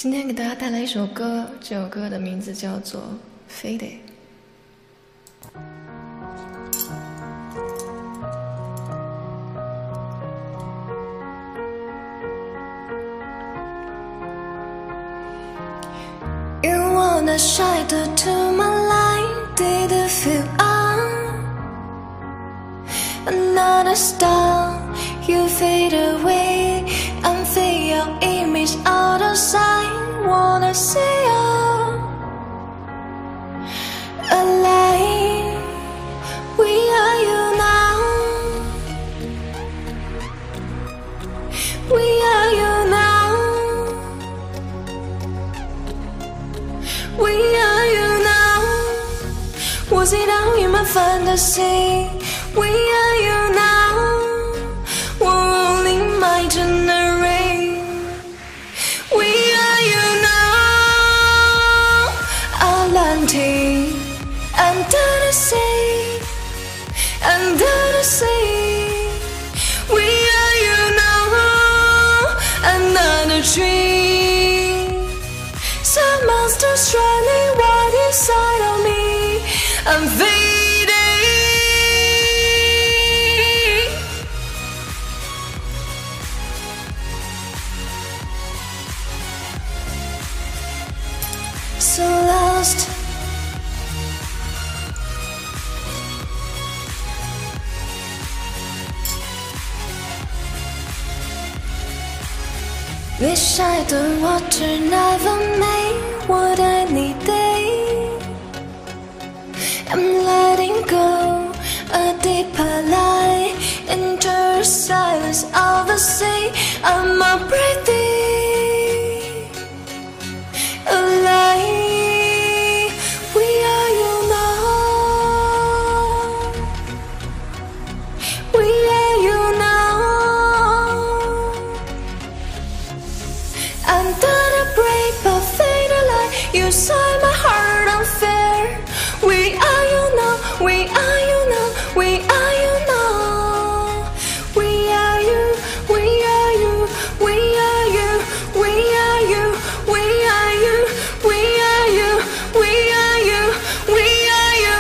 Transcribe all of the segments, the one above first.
今天给大家带来一首歌，这首歌的名字叫做《Fade》。 You wanna shine to my light, did you feel another star? You fade away and fade your image out of sight. Wanna see you alive. We are you now. We are you now. We are you now. Was it all in my fantasy? We are you now. We're only my generation. We are you now. Atlantic, under the sea, under the sea. We are you now. Another dream. Some monsters running wild inside of me. I'm fading. So lost. Wish I the water never made what I needed. I'm letting go a deeper light into the silence of the sea. I'm a breathing alive. We are you now. We are you now. Under the break of fatal light, you set my heart on fire. We are you now. We are you now. We are you now. We are you. We are you. We are you. We are you. We are you. We are you. We are you. We are you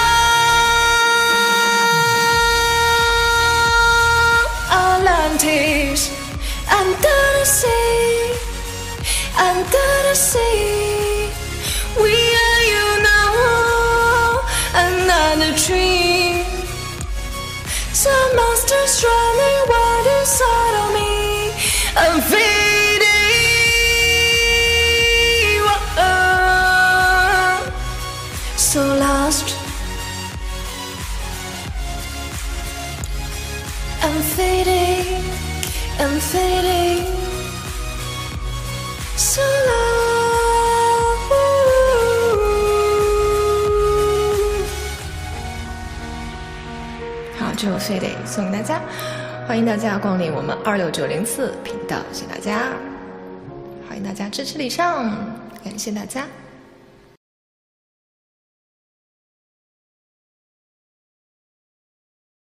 now. Atlantis, under the sea, under the sea. We are you now. Another dream. Some monsters running wild inside of me. I'm fading. Whoa. So lost. I'm fading. I'm fading. So lost. 好，这首《Fade》送给大家，欢迎大家光临我们26904频道，谢谢大家，欢迎大家支持礼尚，感谢大家。